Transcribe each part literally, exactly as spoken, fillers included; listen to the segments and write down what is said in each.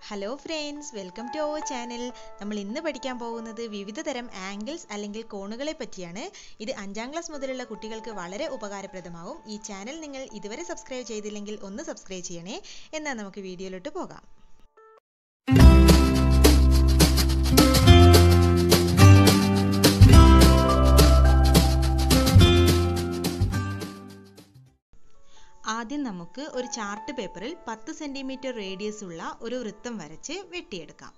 Hello friends, welcome to our channel. നമ്മൾ ഇന്ന് പഠിക്കാൻ പോകുന്നത് വിവിധ തരം ആംഗിൾസ് അല്ലെങ്കിൽ കോണുകളെ പറ്റിയാണ്. ഇത് അഞ്ചാം ക്ലാസ് മുതലുള്ള കുട്ടികൾക്ക് വളരെ ഉപകാരപ്രദമാവും. ഈ ചാനൽ നിങ്ങൾ ഇതുവരെ സബ്സ്ക്രൈബ് ചെയ്തില്ലെങ്കിൽ ഒന്ന് സബ്സ്ക്രൈബ് ചെയ്യണേ. എന്നാൽ നമുക്ക് വീഡിയോയിലോട്ട് പോകാം. ആദ്യം നമുക്ക് ഒരു ചാർട്ട് പേപ്പറിൽ പത്ത് സെന്റിമീറ്റർ റേഡിയസ് ഉള്ള ഒരു വൃത്തം വരച്ച് വെട്ടിയെടുക്കാം.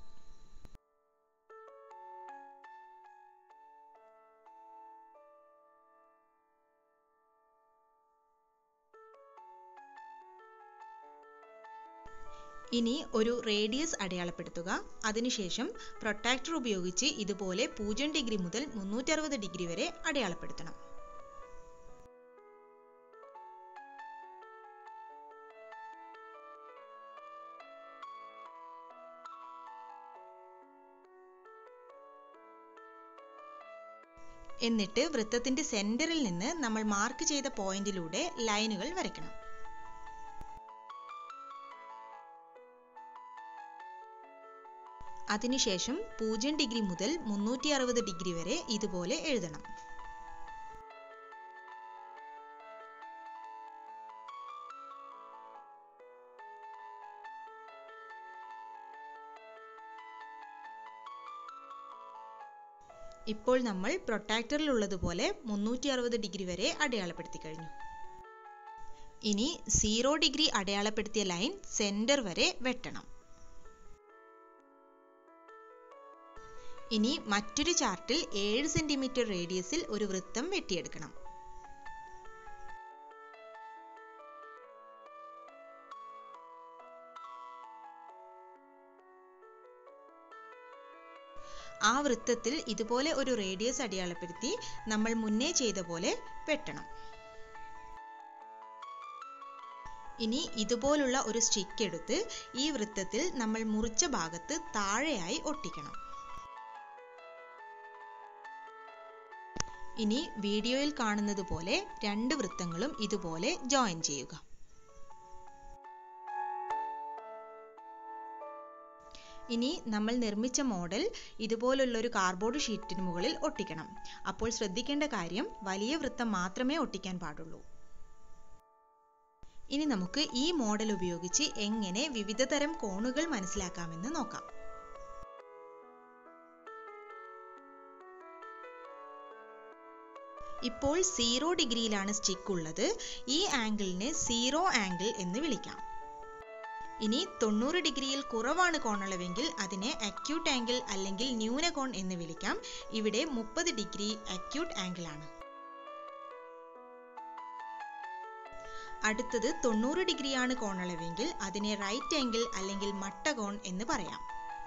ഇനി ഒരു റേഡിയസ് അടയാളപ്പെടുത്തുക. അതിനുശേഷം പ്രൊട്രാക്ടർ ഉപയോഗിച്ച് ഇതുപോലെ പൂജ്യം ഡിഗ്രി മുതൽ മുന്നൂറ്റി അറുപത് ഡിഗ്രി വരെ അടയാളപ്പെടുത്തണം. എന്നിട്ട് വൃത്തത്തിന്റെ സെന്ററിൽ നിന്ന് നമ്മൾ മാർക്ക് ചെയ്ത പോയിന്റിലൂടെ ലൈനുകൾ വരയ്ക്കണം. അതിനുശേഷം പൂജ്യം ഡിഗ്രി മുതൽ മുന്നൂറ്റി അറുപത് ഡിഗ്രി വരെ ഇതുപോലെ എഴുതണം. ഇപ്പോൾ നമ്മൾ പ്രൊട്രാക്ടറിൽ ഉള്ളതുപോലെ മുന്നൂറ്റി അറുപത് ഡിഗ്രി വരെ അടയാളപ്പെടുത്തി കഴിഞ്ഞു. ഇനി സീറോ ഡിഗ്രി അടയാളപ്പെടുത്തിയ ലൈൻ സെന്റർ വരെ വെട്ടണം. ഇനി മറ്റൊരു ചാർട്ടിൽ ഏഴ് സെന്റിമീറ്റർ റേഡിയസിൽ ഒരു വൃത്തം വെട്ടിയെടുക്കണം. ആ വൃത്തത്തിൽ ഇതുപോലെ ഒരു റേഡിയസ് അടയാളപ്പെടുത്തി നമ്മൾ മുന്നേ ചെയ്ത പോലെ വെട്ടണം. ഇനി ഇതുപോലുള്ള ഒരു സ്റ്റിക്ക് എടുത്ത് ഈ വൃത്തത്തിൽ നമ്മൾ മുറിച്ച ഭാഗത്ത് താഴെയായി ഒട്ടിക്കണം. ഇനി വീഡിയോയിൽ കാണുന്നത് പോലെ രണ്ട് വൃത്തങ്ങളും ഇതുപോലെ ജോയിൻ ചെയ്യുക. ഇനി നമ്മൾ നിർമ്മിച്ച മോഡൽ ഇതുപോലുള്ള ഒരു കാർഡ്ബോർഡ് ഷീറ്റിന് മുകളിൽ ഒട്ടിക്കണം. അപ്പോൾ ശ്രദ്ധിക്കേണ്ട കാര്യം, വലിയ വൃത്തം മാത്രമേ ഒട്ടിക്കാൻ പാടുള്ളൂ. ഇനി നമുക്ക് ഈ മോഡൽ ഉപയോഗിച്ച് എങ്ങനെ വിവിധ തരം കോണുകൾ മനസ്സിലാക്കാമെന്ന് നോക്കാം. ഇപ്പോൾ സീറോ ഡിഗ്രിയിലാണ് സ്റ്റിക്ക് ഉള്ളത്. ഈ ആംഗിളിനെ സീറോ ആംഗിൾ എന്ന് വിളിക്കാം. ഇനി തൊണ്ണൂറ് ഡിഗ്രിയിൽ കുറവാണ് കോണളവെങ്കിൽ അതിനെ അക്യൂട്ട് ആംഗിൾ അല്ലെങ്കിൽ ന്യൂനകോൺ എന്ന് വിളിക്കാം. ഇവിടെ മുപ്പത് ഡിഗ്രി അക്യൂട്ട് ആംഗിൾ ആണ്. അടുത്തത് തൊണ്ണൂറ് ഡിഗ്രിയാണ് കോണളവെങ്കിൽ അതിനെ റൈറ്റ് ആംഗിൾ അല്ലെങ്കിൽ മട്ടകോൺ എന്ന് പറയാം.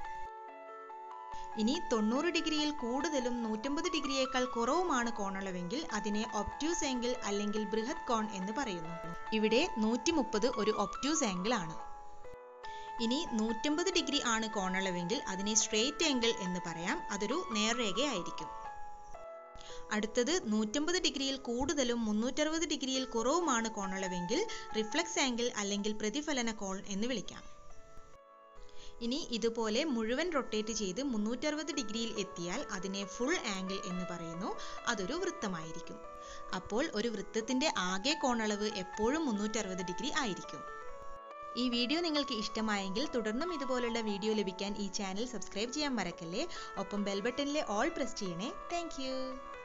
ഇനി തൊണ്ണൂറ് ഡിഗ്രിയിൽ കൂടുതലും നൂറ്റമ്പത് ഡിഗ്രിയേക്കാൾ കുറവുമാണ് കോണളവെങ്കിൽ അതിനെ ഒബ്റ്റ്യൂസ് ആംഗിൾ അല്ലെങ്കിൽ ബൃഹത് കോൺ എന്ന് പറയുന്നു. ഇവിടെ നൂറ്റി മുപ്പത് ഒരു ഒബ്റ്റ്യൂസ് ആംഗിൾ ആണ്. ഇനി നൂറ്റമ്പത് ഡിഗ്രി ആണ് കോണളവെങ്കിൽ അതിനെ സ്ട്രെയിറ്റ് ആംഗിൾ എന്ന് പറയാം. അതൊരു നേർരേഖയായിരിക്കും. അടുത്തത് നൂറ്റമ്പത് ഡിഗ്രിയിൽ കൂടുതലും മുന്നൂറ്ററുപത് ഡിഗ്രിയിൽ കുറവുമാണ് കോണളവെങ്കിൽ റിഫ്ലക്സ് ആംഗിൾ അല്ലെങ്കിൽ പ്രതിഫലന കോൺ എന്ന് വിളിക്കാം. ഇനി ഇതുപോലെ മുഴുവൻ റൊട്ടേറ്റ് ചെയ്ത് മുന്നൂറ്ററുപത് ഡിഗ്രിയിൽ എത്തിയാൽ അതിനെ ഫുൾ ആംഗിൾ എന്ന് പറയുന്നു. അതൊരു വൃത്തമായിരിക്കും. അപ്പോൾ ഒരു വൃത്തത്തിന്റെ ആകെ കോണളവ് എപ്പോഴും മുന്നൂറ്ററുപത് ഡിഗ്രി ആയിരിക്കും. ഈ വീഡിയോ നിങ്ങൾക്ക് ഇഷ്ടമായെങ്കിൽ തുടർന്നും ഇതുപോലുള്ള വീഡിയോ ലഭിക്കാൻ ഈ ചാനൽ സബ്സ്ക്രൈബ് ചെയ്യാൻ മറക്കല്ലേ. ഒപ്പം ബെൽ ബട്ടണിലെ ഓൾ പ്രസ് ചെയ്യണേ. താങ്ക്